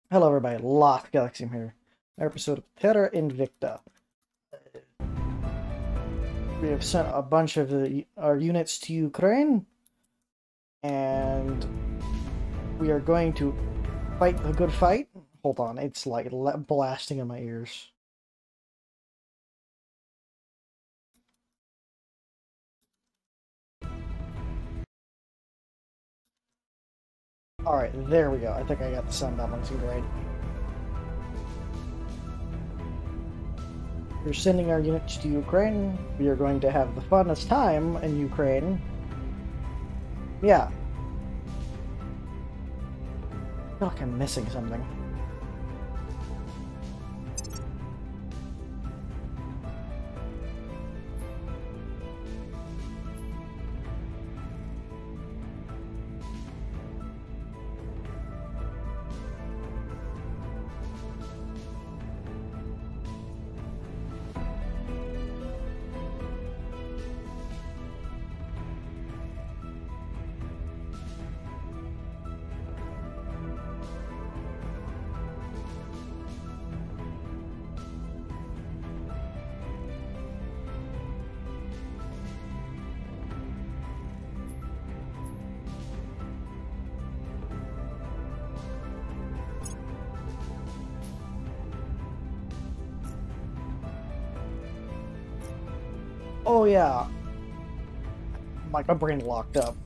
Hello everybody, Lost Galaxy here. Episode of Terra Invicta. We have sent a bunch of our units to Ukraine, and we are going to fight the good fight. Hold on, it's like blasting in my ears. Alright, there we go. I think I got the sound balancing right. We're sending our units to Ukraine. We are going to have the funnest time in Ukraine. Yeah. I feel like I'm missing something. Oh yeah. My brain locked up.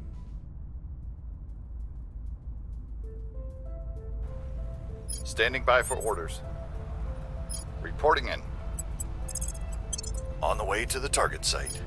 Standing by for orders. Reporting in. On the way to the target site.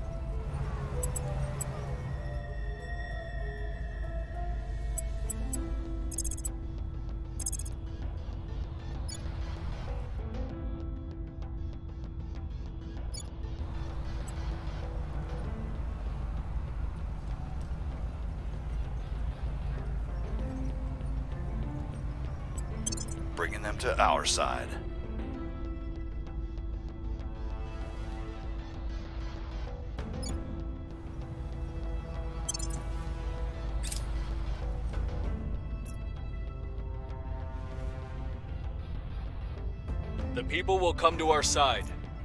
Bringing them to our side. The people will come to our side.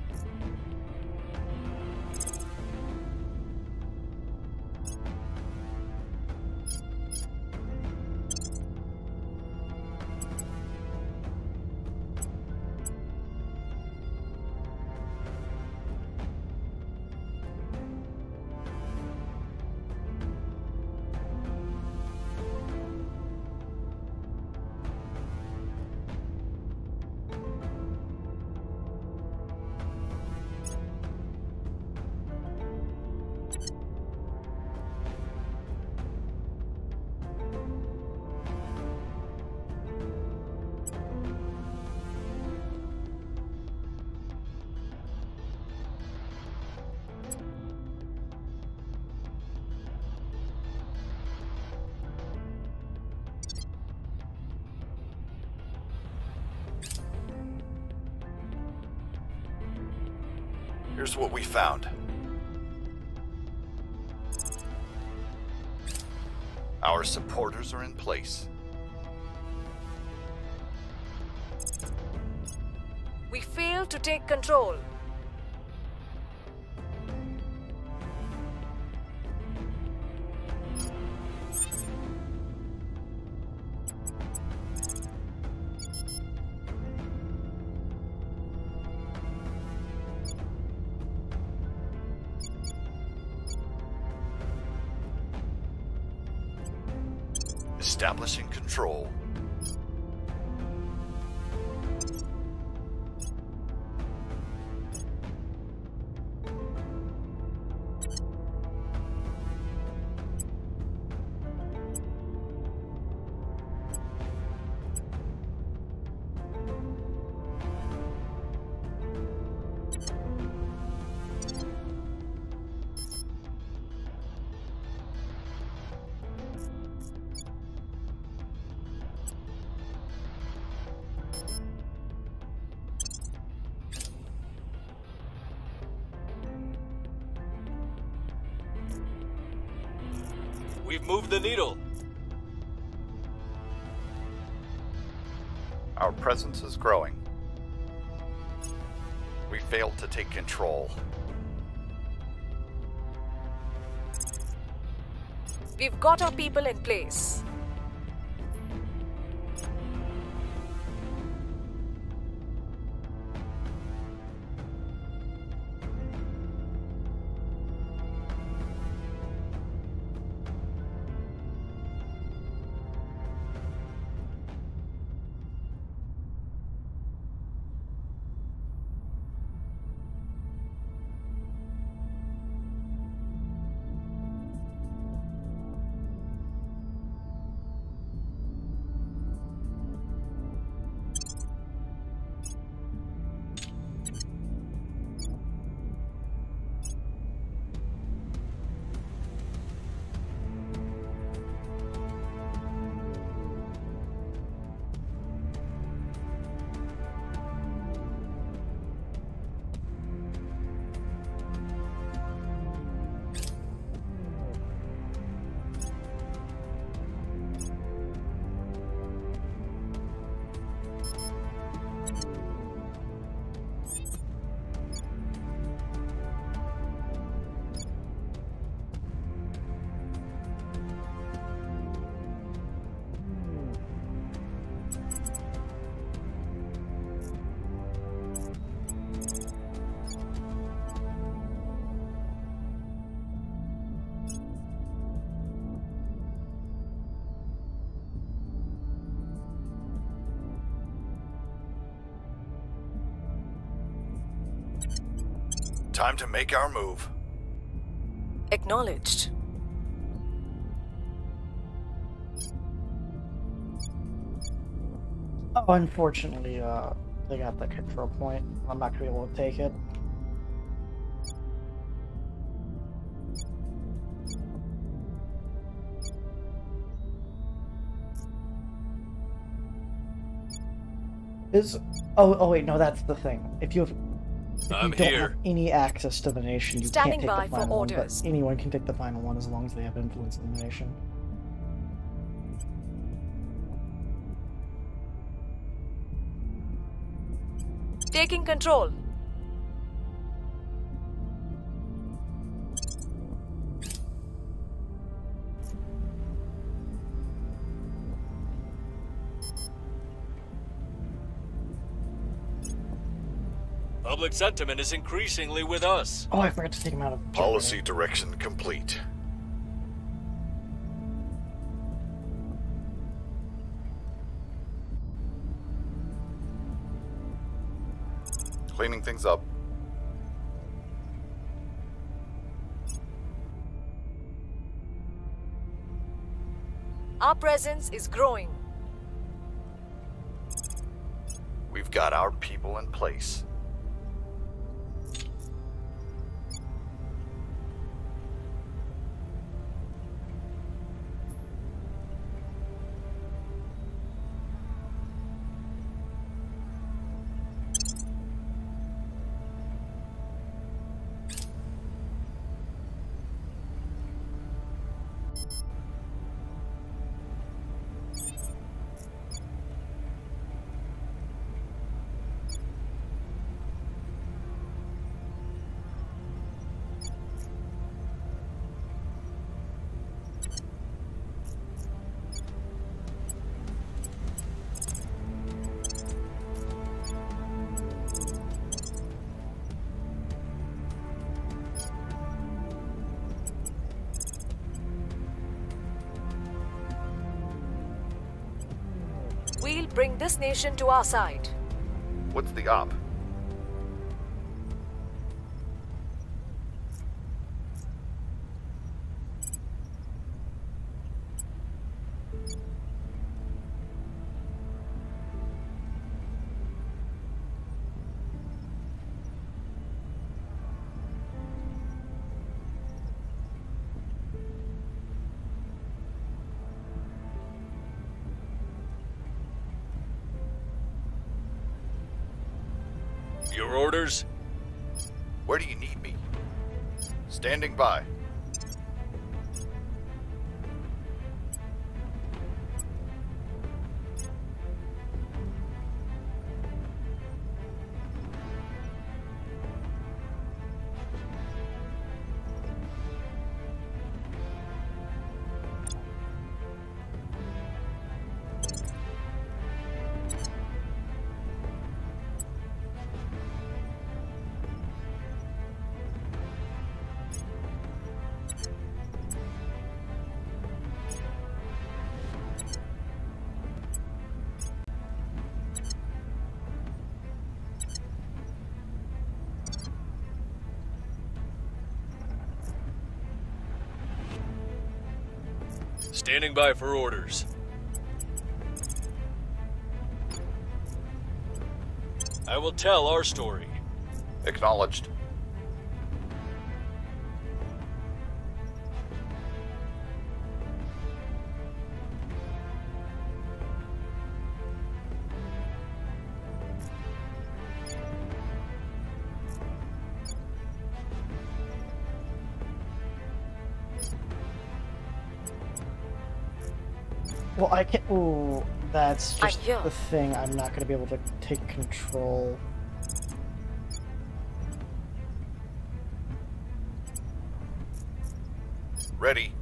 Here's what we found. Our supporters are in place. We failed to take control. Establishing control. We've moved the needle. Our presence is growing. We failed to take control. We've got our people in place. Time to make our move. Acknowledged. Oh, unfortunately, they got the control point. I'm not gonna be able to take it. Oh wait, no, that's the thing. If you I'm don't here. have any access to the nation, you Standing can't take by the for final one, orders. but anyone can take the final one as long as they have influence in the nation. Taking control. Public sentiment is increasingly with us. Oh, I forgot to take him out of Policy direction complete. Cleaning things up. Our presence is growing. We've got our people in place. We'll bring this nation to our side. What's the op? Your orders? Where do you need me? Standing by. Standing by for orders. I will tell our story. Acknowledged. Well, I can't. Ooh, that's I'm just here. the thing. I'm not going to be able to take control. Ready.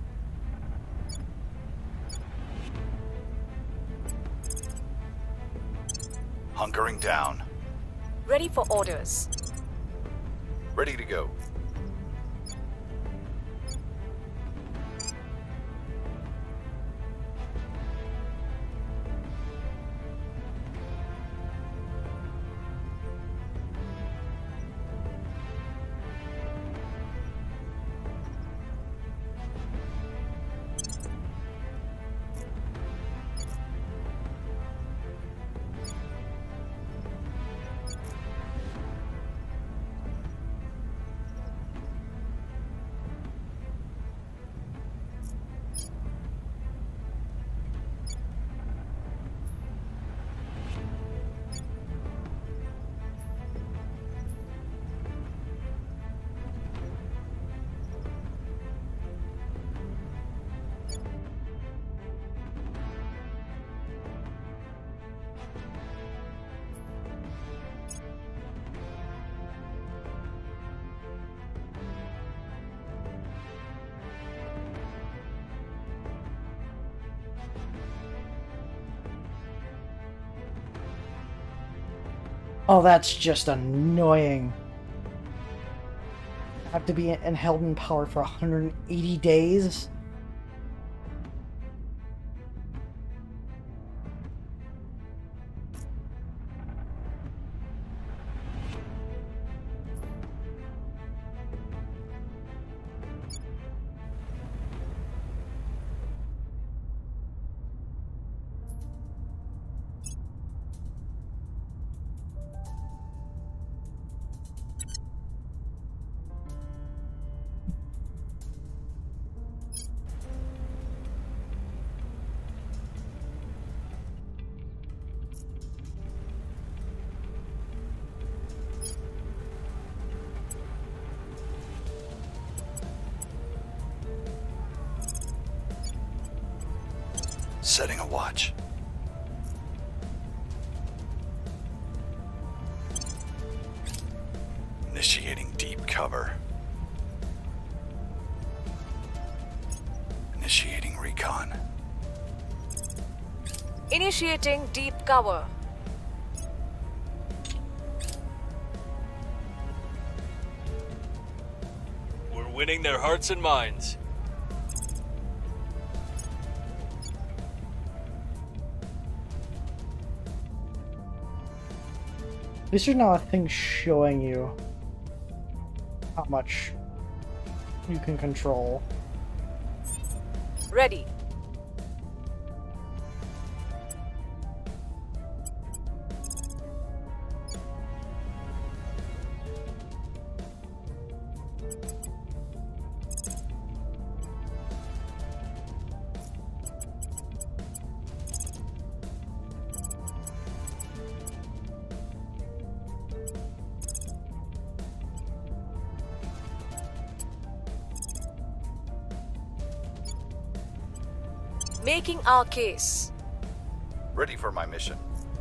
Hunkering down. Ready for orders. Ready to go. Oh, that's just annoying. I have to be held in power for 180 days? Setting a watch. Initiating deep cover. Initiating recon. Initiating deep cover. We're winning their hearts and minds. At least there's now a thing showing you how much you can control. Ready. Making our case. Ready for my mission.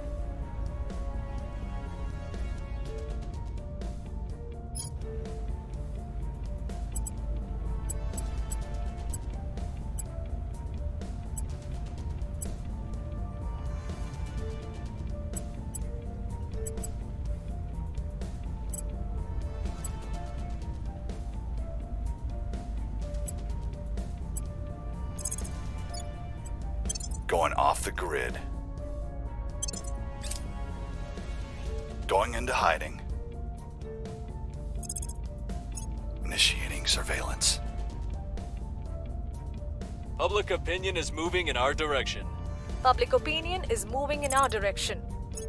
Going off the grid. Going into hiding. Initiating surveillance. Public opinion is moving in our direction. Public opinion is moving in our direction.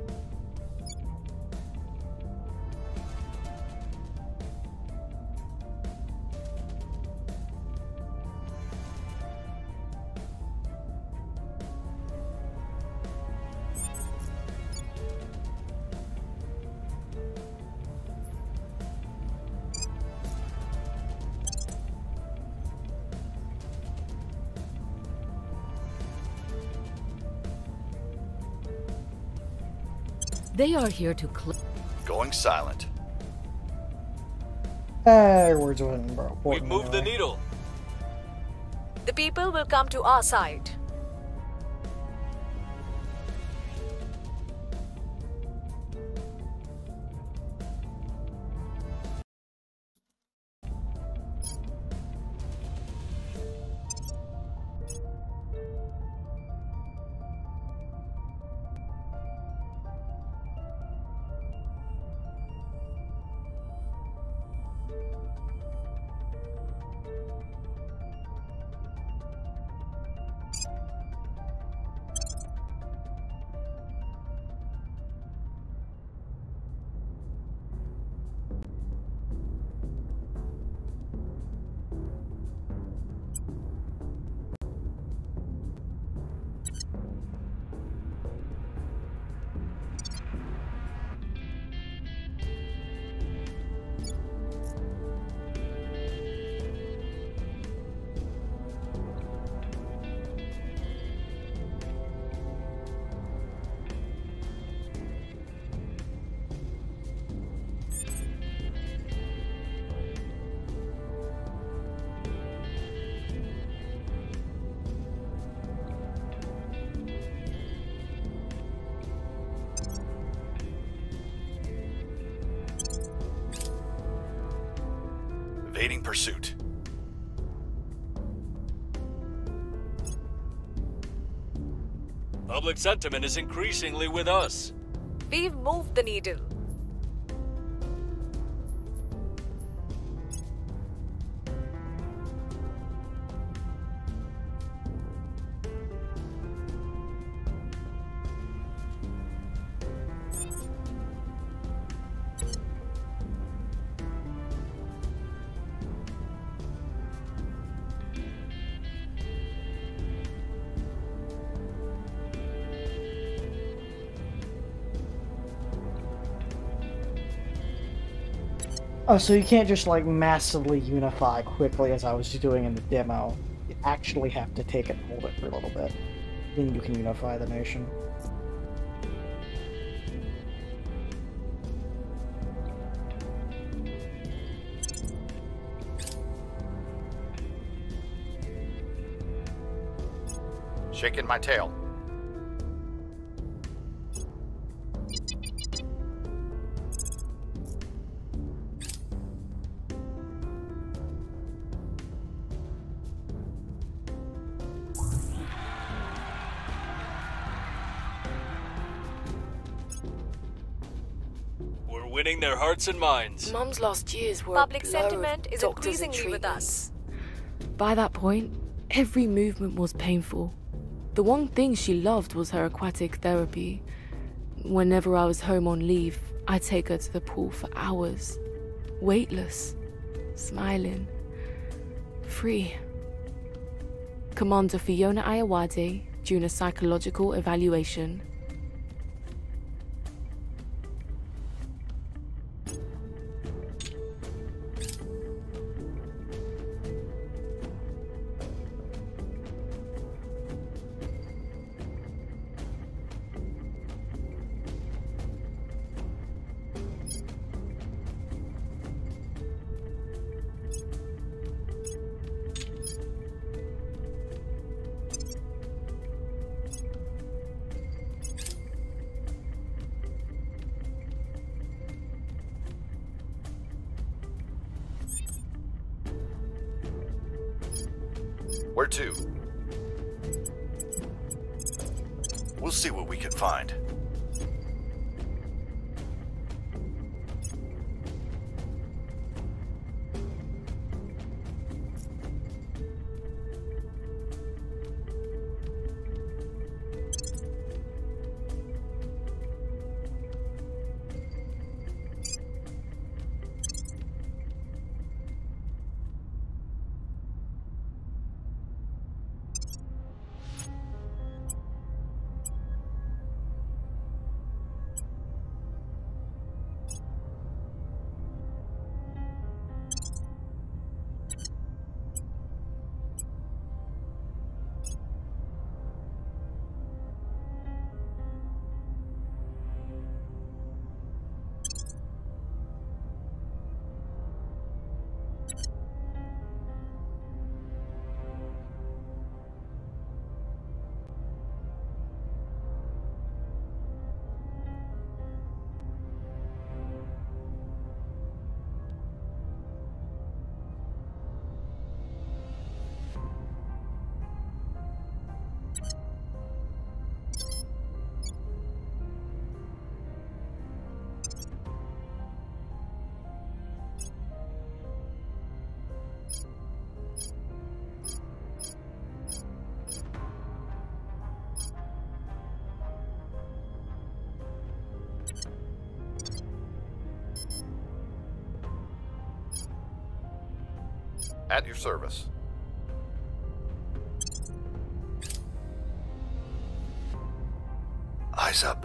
They are here to Going silent. Hey, we're doing bro. We've moved the needle. The people will come to our side. Evading pursuit. Public sentiment is increasingly with us. We've moved the needle. Oh, so you can't just like massively unify quickly as I was doing in the demo. You actually have to take it and hold it for a little bit. Then you can unify the nation. Shaking my tail. We're winning their hearts and minds. Mum's last years were Public a blur of sentiment is doctors and increasingly with treatments. us. By that point, every movement was painful. The one thing she loved was her aquatic therapy. Whenever I was home on leave, I'd take her to the pool for hours. Weightless, smiling, free. Commander Fiona Ayawade, during a psychological evaluation. Where to? We'll see what we can find. At your service. Eyes up.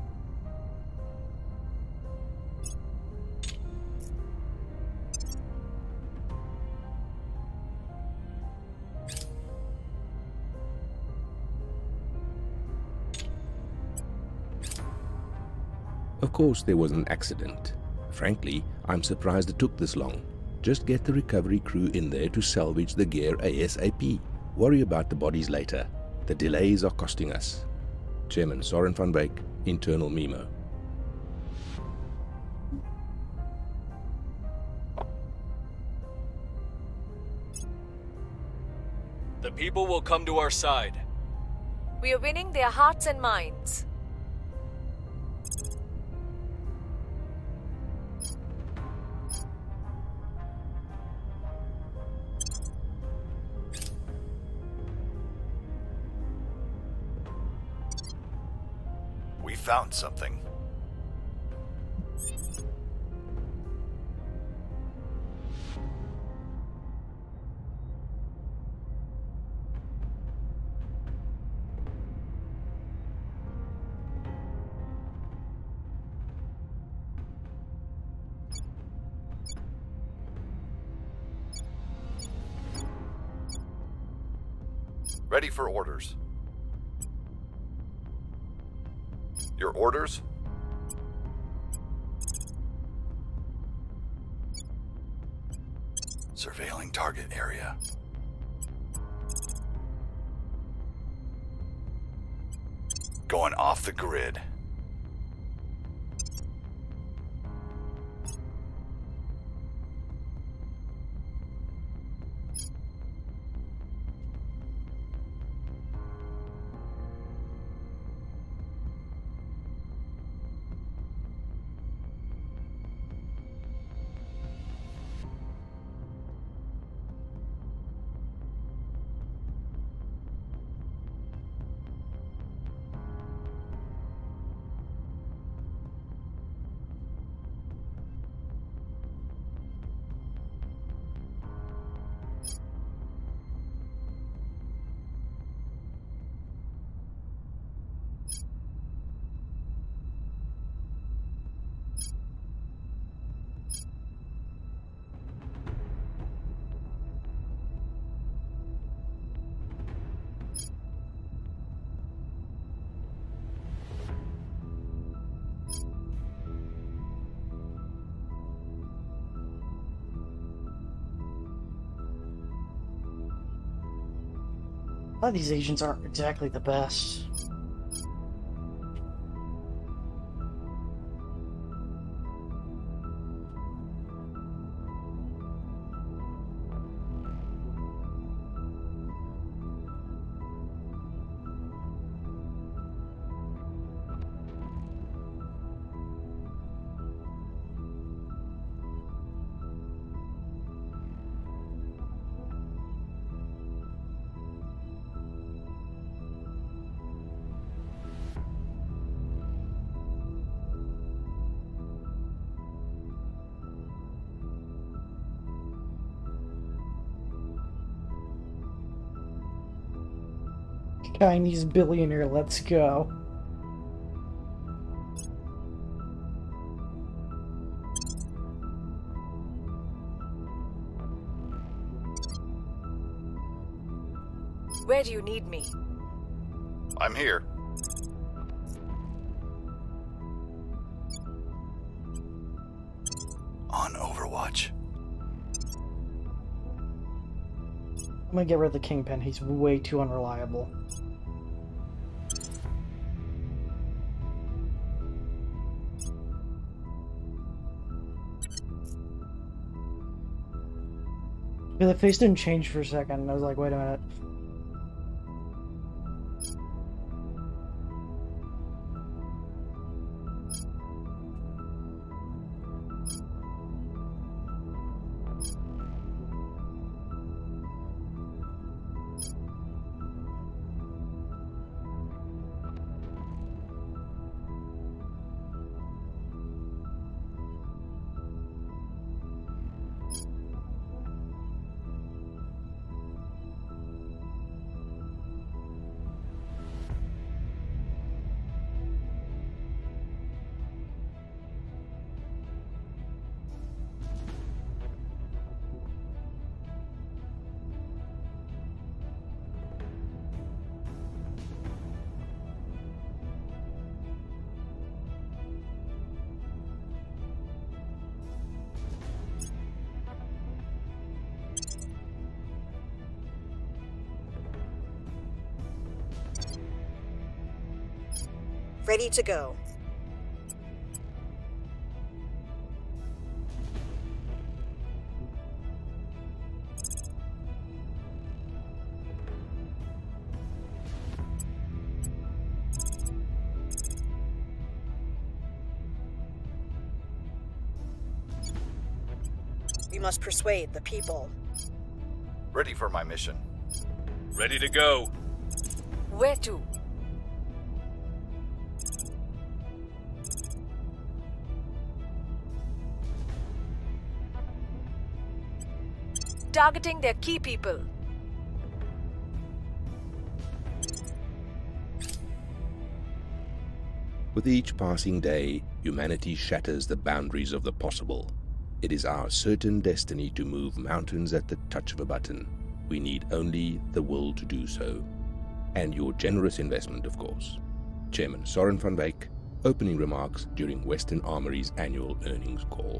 Of course, there was an accident. Frankly, I'm surprised it took this long. Just get the recovery crew in there to salvage the gear ASAP. Worry about the bodies later. The delays are costing us. Chairman Soren van Beek, Internal Memo. The people will come to our side. We are winning their hearts and minds. We found something. Ready for orders. Your orders? Surveilling target area. Going off the grid. A lot of these agents aren't exactly the best. Chinese billionaire, let's go. Where do you need me? I'm here. On Overwatch. I'm gonna get rid of the Kingpin. He's way too unreliable. Yeah, the face didn't change for a second. I was like, wait a minute. Ready to go. We must persuade the people. Ready for my mission. Ready to go. Where to? Targeting their key people. With each passing day, humanity shatters the boundaries of the possible. It is our certain destiny to move mountains at the touch of a button. We need only the will to do so. And your generous investment, of course. Chairman Soren van Wyk, opening remarks during Western Armory's annual earnings call.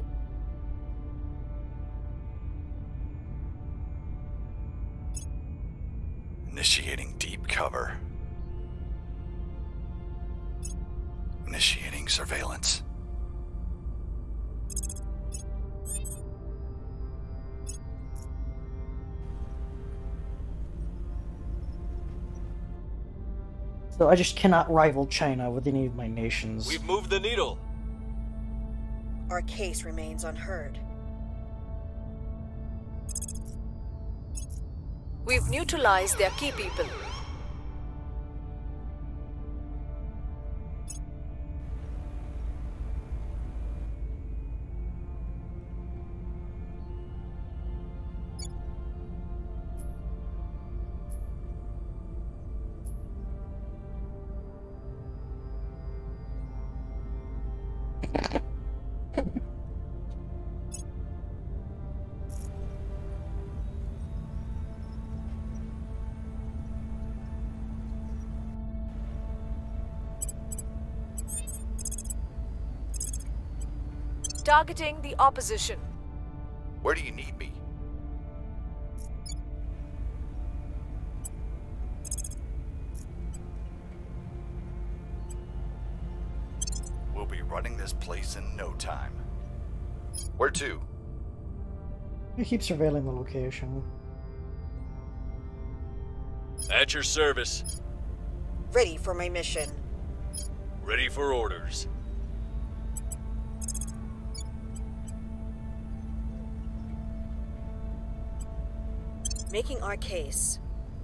Initiating deep cover. Initiating surveillance. So I just cannot rival China with any of my nations. We've moved the needle. Our case remains unheard. We've neutralized their key people. Targeting the opposition. Where do you need me? We'll be running this place in no time. Where to? You keep surveilling the location. At your service. Ready for my mission. Ready for orders. Making our case.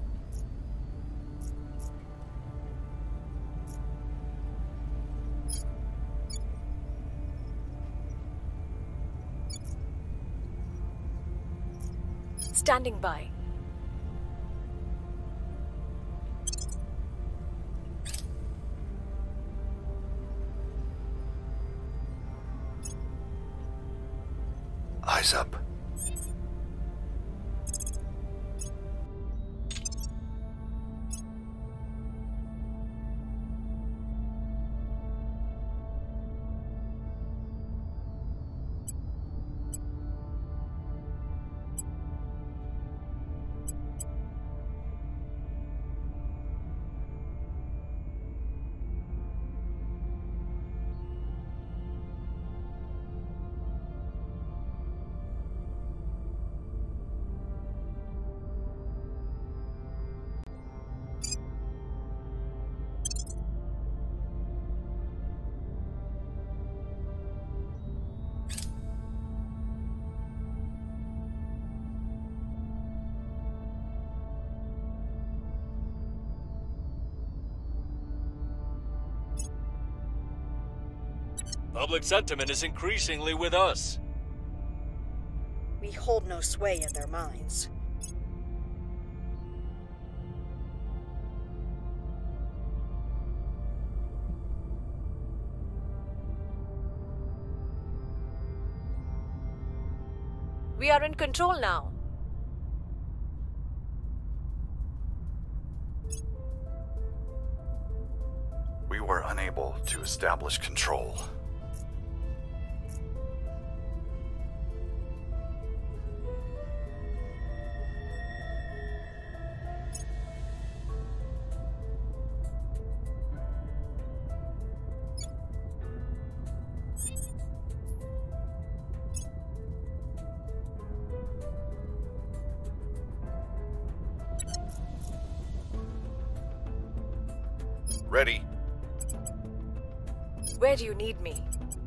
Standing by. Eyes up. Public sentiment is increasingly with us. We hold no sway in their minds. We are in control now. We were unable to establish control. Ready. Where do you need me?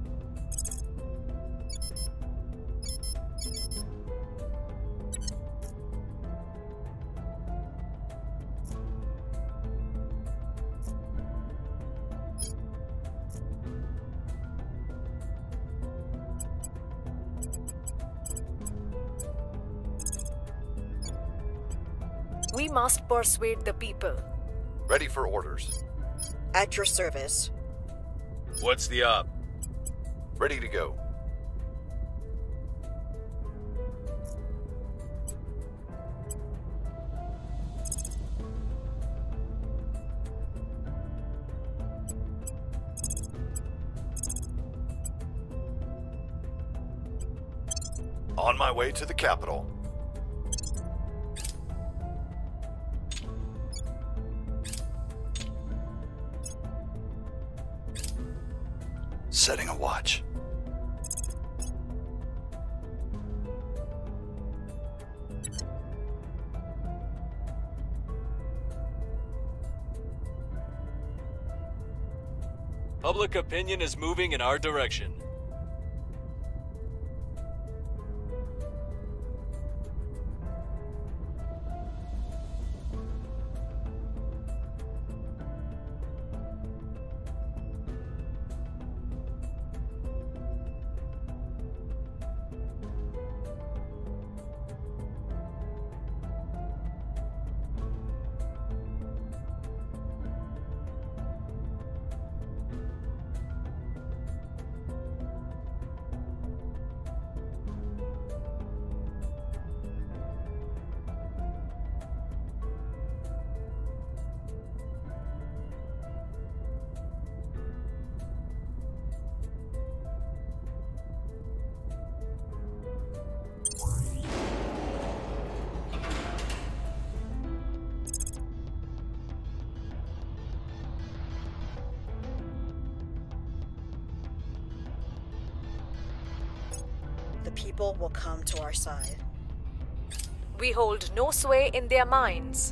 We must persuade the people. Ready for orders. At your service. What's the op? Ready to go. On my way to the capital. Setting a watch. Public opinion is moving in our direction. The people will come to our side. We hold no sway in their minds.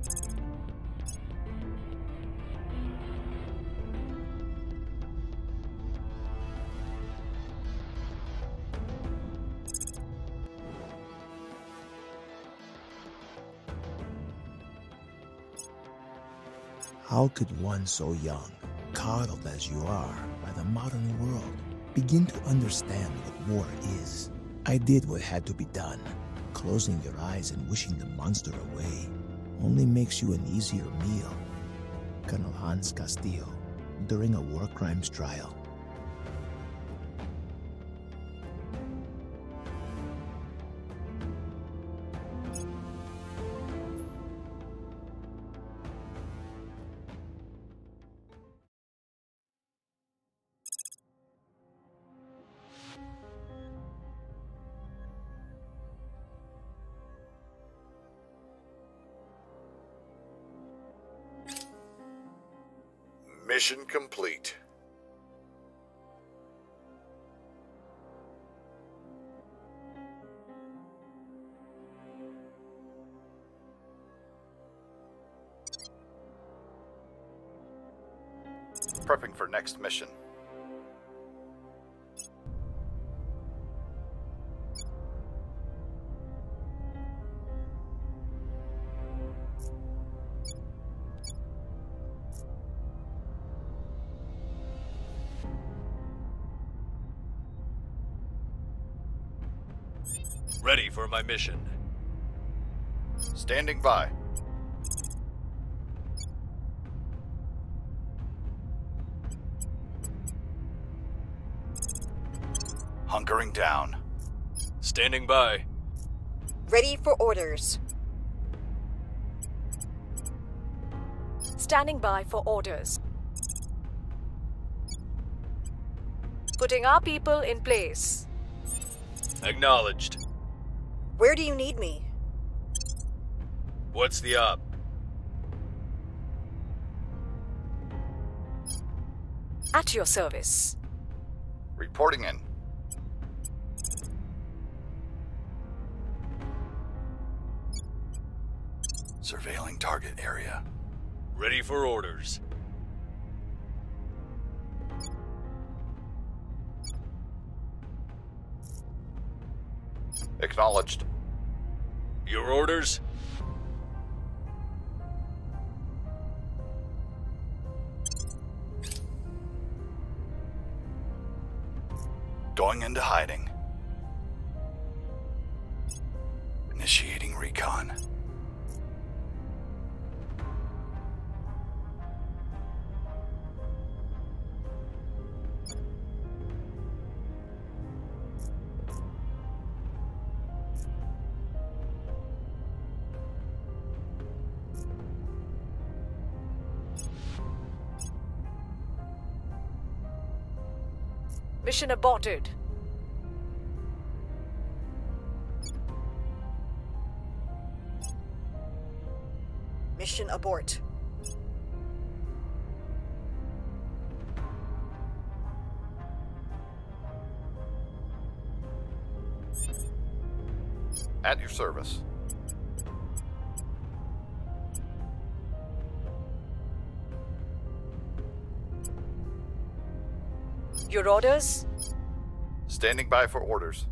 How could one so young, coddled as you are by the modern world, begin to understand what war is? I did what had to be done. Closing your eyes and wishing the monster away only makes you an easier meal. Colonel Hans Castillo, during a war crimes trial. Mission complete. Prepping for next mission. Ready for my mission. Standing by. Hunkering down. Standing by. Ready for orders. Standing by for orders. Putting our people in place. Acknowledged. Where do you need me? What's the op? At your service. Reporting in. Surveilling target area. Ready for orders. Acknowledged. Your orders? Going into hiding. Initiating recon. Mission aborted. Mission abort. At your service. Your orders? Standing by for orders.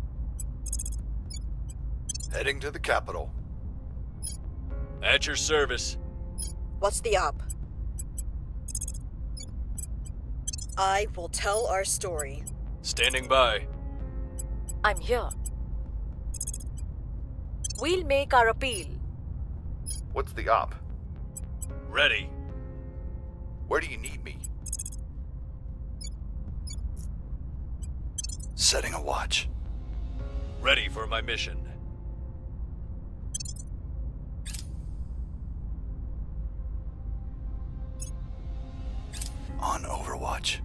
Heading to the capital. At your service. What's the op? I will tell our story. Standing by. I'm here. We'll make our appeal. What's the op? Ready. Where do you need me? Setting a watch. Ready for my mission. On Overwatch.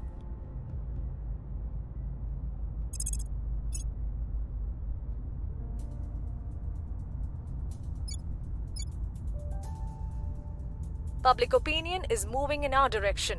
Public opinion is moving in our direction.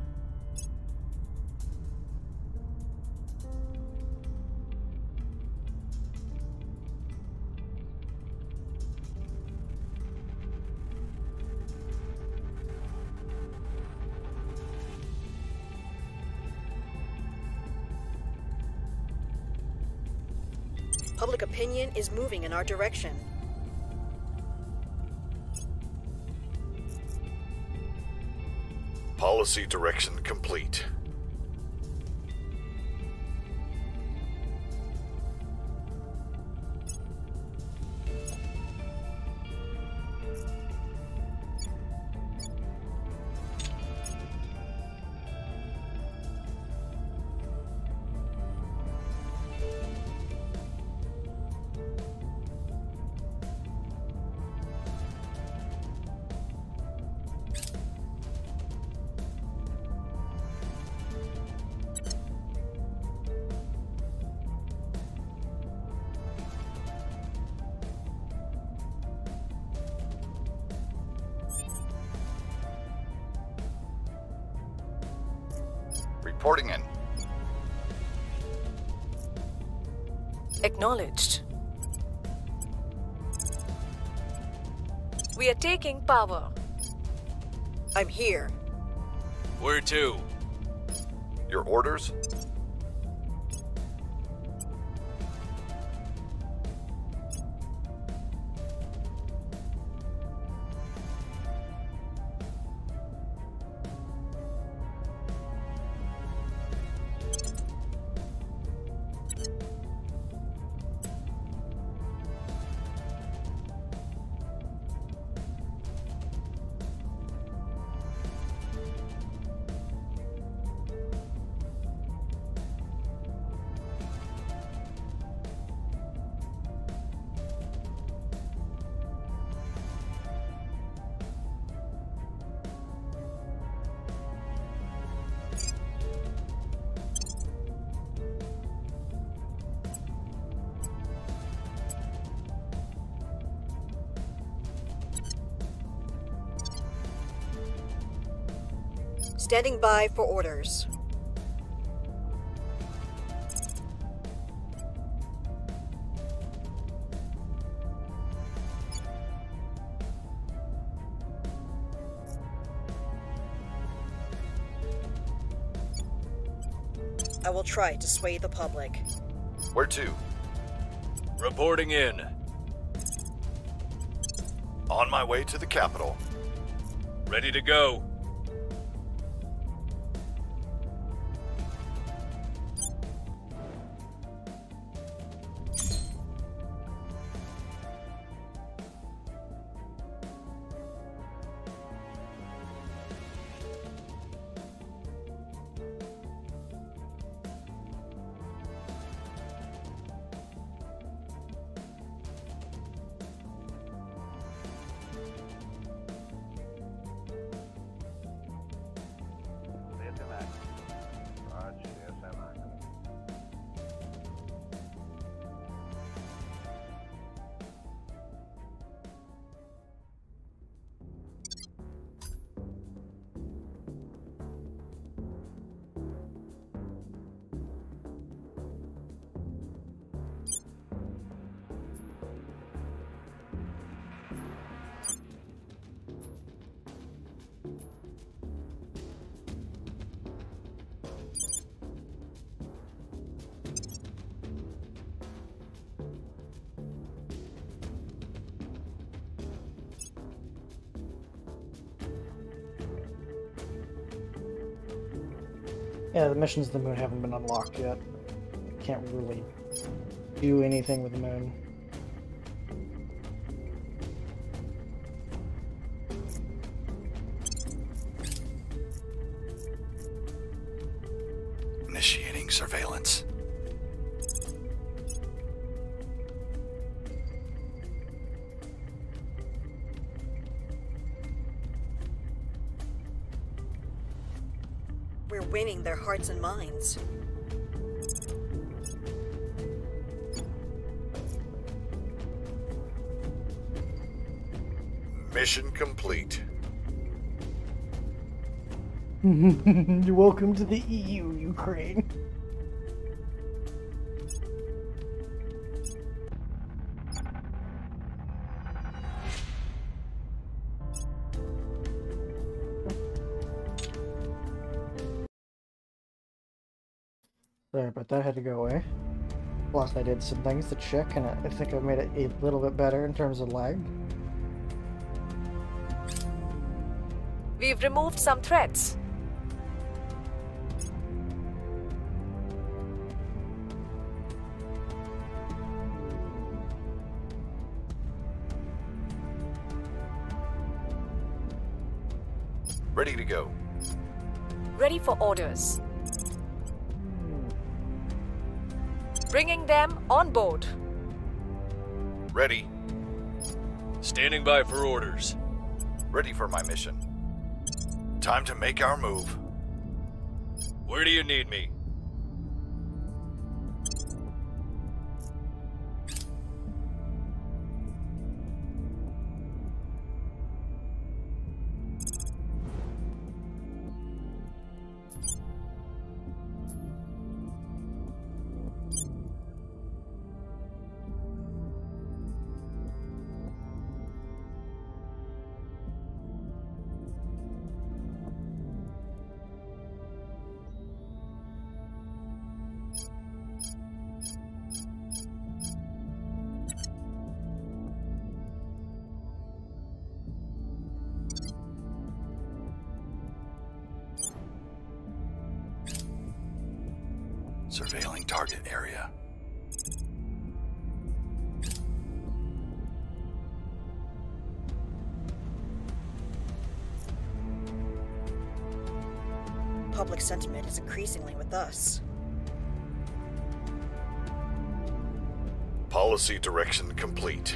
Public opinion is moving in our direction. Policy direction complete. Reporting in. Acknowledged. We are taking power. I'm here. Where to? Your orders? Standing by for orders. I will try to sway the public. Where to? Reporting in. On my way to the capital. Ready to go. Yeah, the missions of the moon haven't been unlocked yet. Can't really do anything with the moon. Initiating surveillance. We're winning their hearts and minds. Mission complete. Welcome to the EU, Ukraine. Sorry, but that had to go away. Plus, I did some things to check, and I think I made it a little bit better in terms of lag. We've removed some threats. Ready to go. Ready for orders. Bringing them on board. Ready. Standing by for orders. Ready for my mission. Time to make our move. Where do you need me? Surveilling target area. Public sentiment is increasingly with us. Policy direction complete.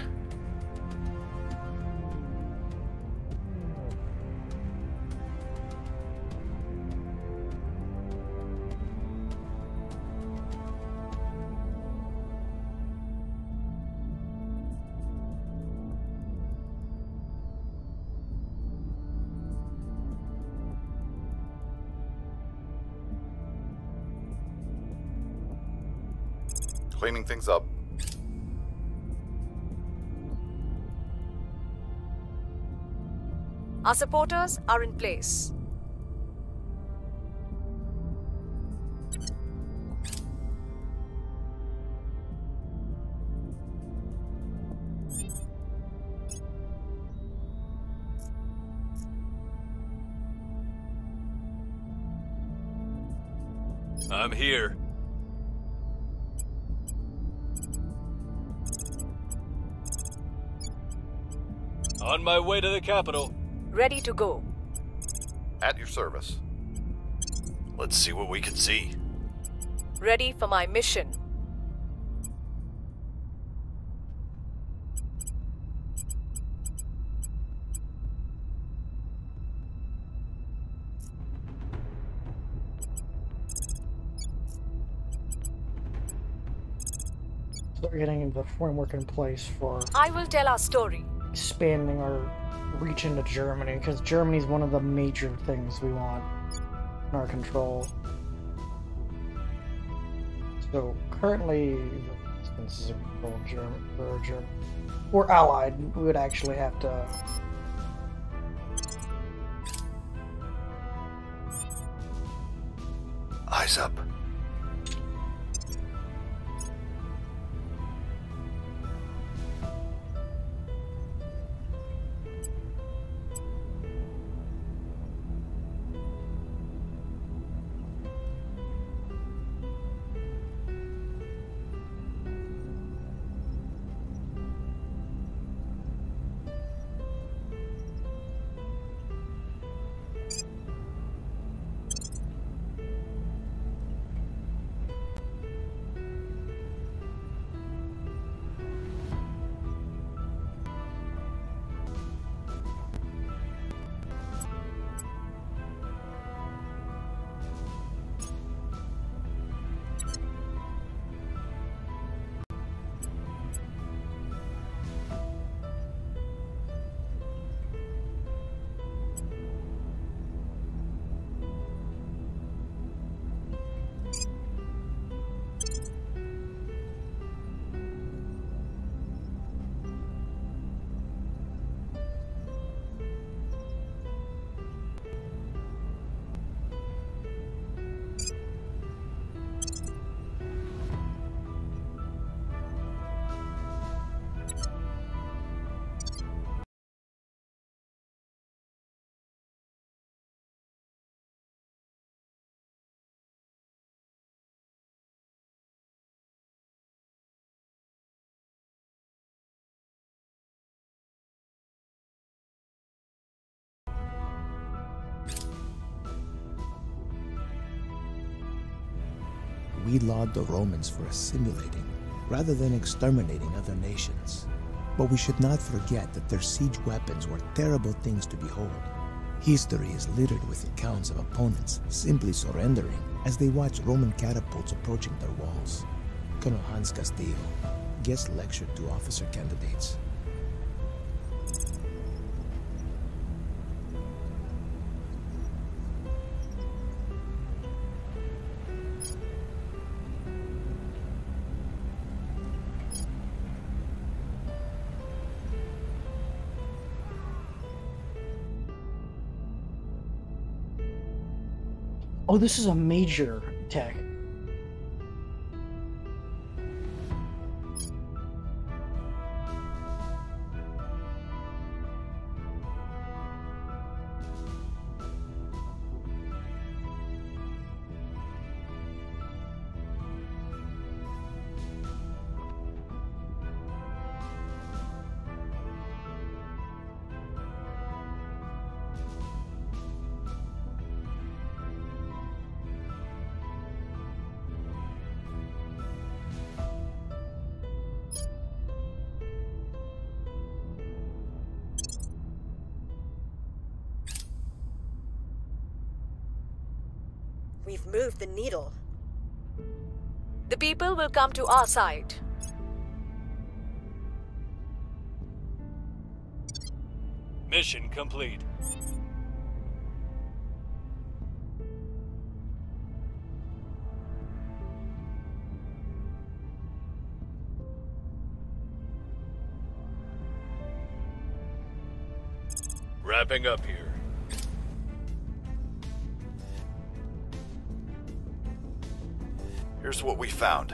Cleaning things up. Our supporters are in place. I'm here. On my way to the capital. Ready to go. At your service. Let's see what we can see. Ready for my mission. So we're getting the framework in place for I will tell our story. expanding our reach into Germany, because Germany is one of the major things we want in our control. So currently, this is a control of German. We're allied. We would actually have to. Eyes up. We laud the Romans for assimilating rather than exterminating other nations. But we should not forget that their siege weapons were terrible things to behold. History is littered with accounts of opponents simply surrendering as they watched Roman catapults approaching their walls. Colonel Hans Castillo guest lectured to officer candidates. Oh, this is a major tech. We've moved the needle. The people will come to our side. Mission complete. Wrapping up here. Here's what we found.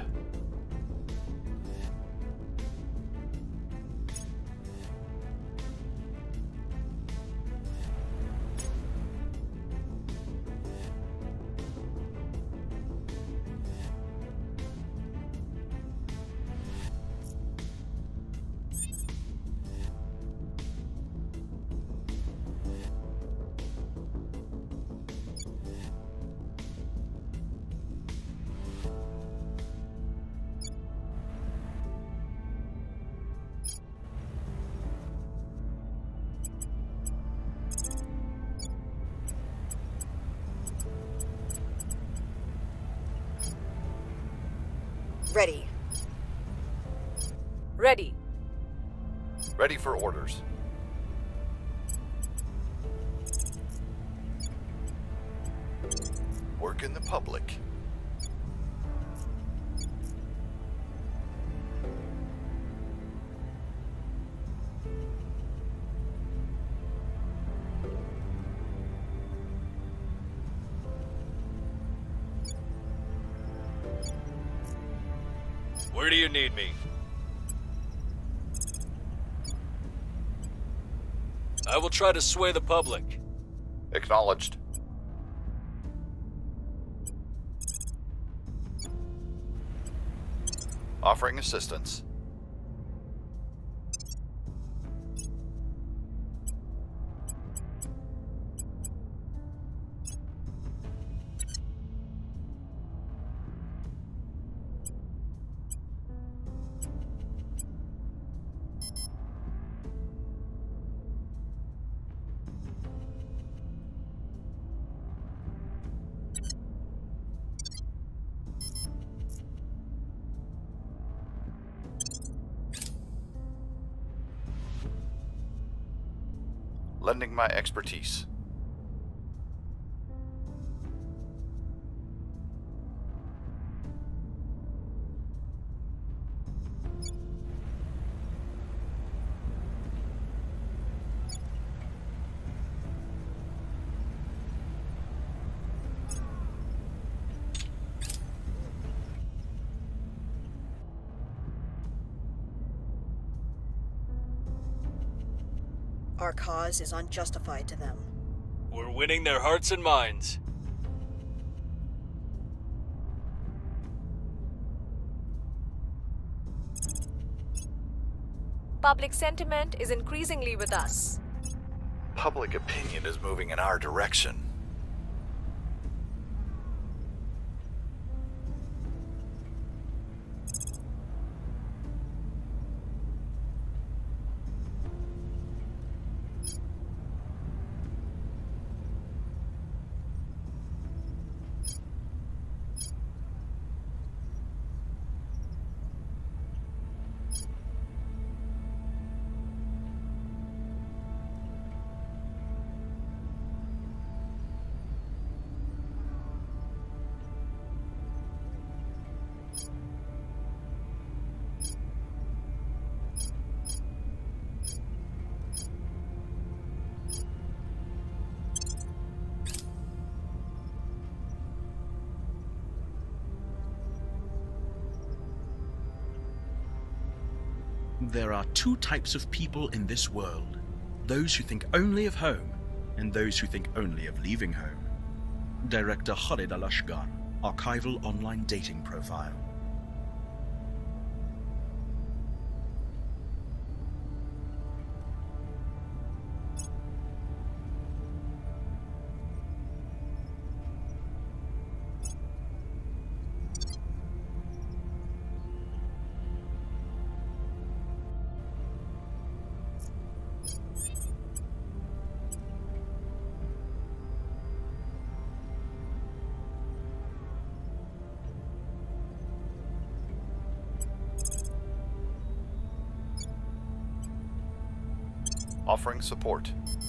Ready. Ready. Ready for orders. Work in the public. Where do you need me? I will try to sway the public. Acknowledged. Offering assistance. Lending my expertise. Our cause is unjustified to them. We're winning their hearts and minds. Public sentiment is increasingly with us. Public opinion is moving in our direction. There are two types of people in this world. Those who think only of home, and those who think only of leaving home. Director Khalid Al-Ashgar, Archival Online Dating Profile. Offering support.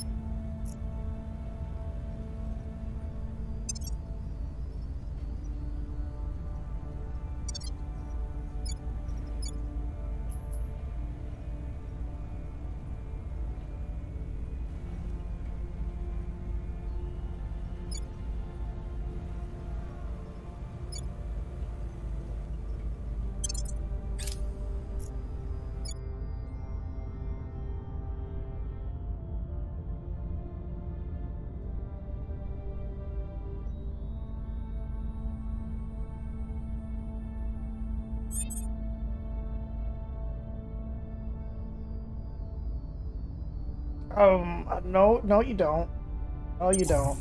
No, you don't. No, you don't.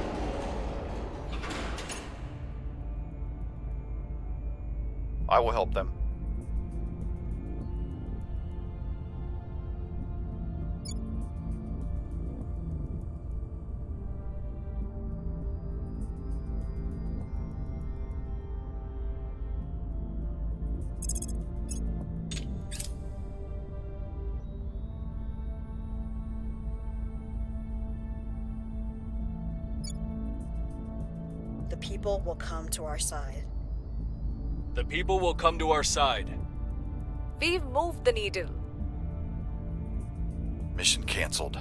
I will help them. The people will come to our side. The people will come to our side. We've moved the needle. Mission canceled.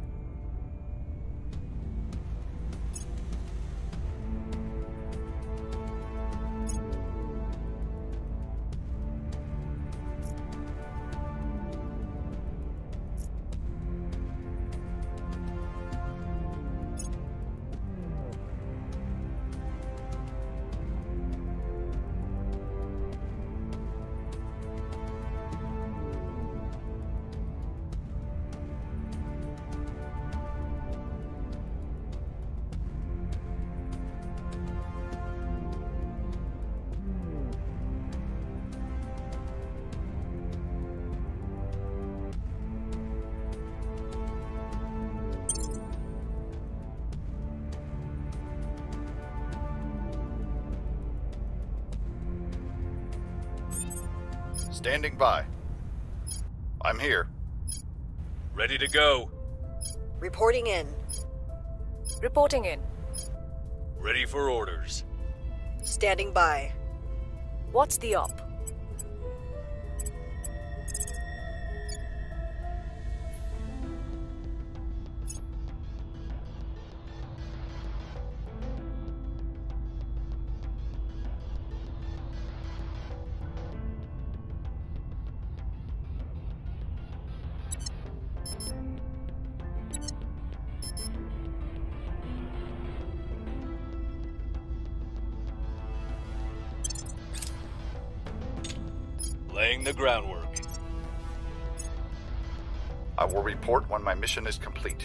Standing by. I'm here. Ready to go. Reporting in. Reporting in. Ready for orders. Standing by. What's the op? Laying the groundwork. I will report when my mission is complete.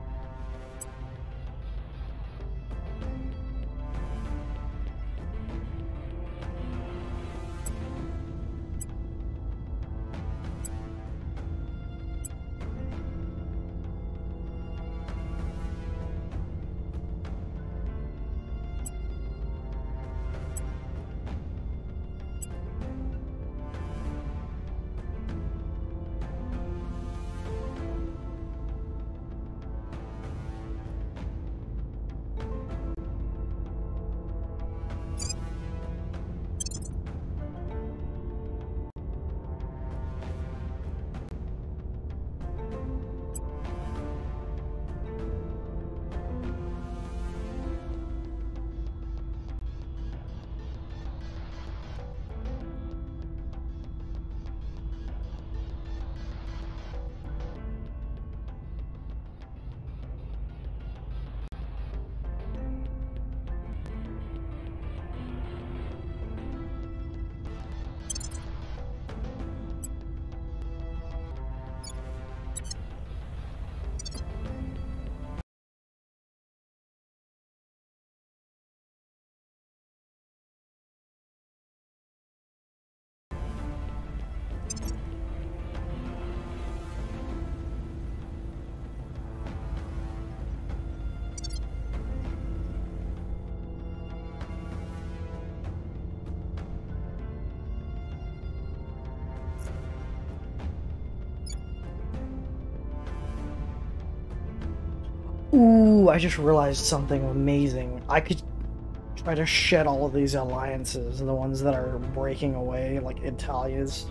Ooh, I just realized something amazing. I could try to shed all of these alliances, the ones that are breaking away, like Italia's.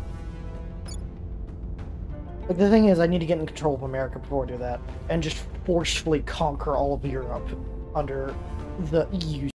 Like, the thing is, I need to get in control of America before I do that, and just forcefully conquer all of Europe under the EU